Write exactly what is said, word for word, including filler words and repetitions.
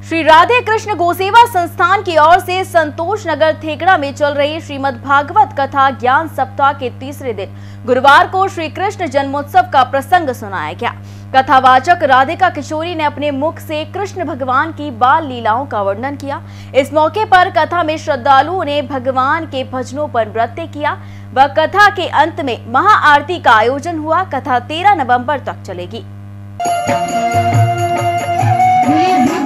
श्री राधे कृष्ण गोसेवा संस्थान की ओर से संतोष नगर थेगड़ा में चल रही श्रीमद् भागवत कथा ज्ञान सप्ताह के तीसरे दिन गुरुवार को श्री कृष्ण जन्मोत्सव का प्रसंग सुनाया गया। कथावाचक राधिका किशोरी ने अपने मुख से कृष्ण भगवान की बाल लीलाओं का वर्णन किया। इस मौके पर कथा में श्रद्धालुओं ने भगवान के भजनों पर नृत्य किया व कथा के अंत में महाआरती का आयोजन हुआ। कथा तेरह नवंबर तक चलेगी।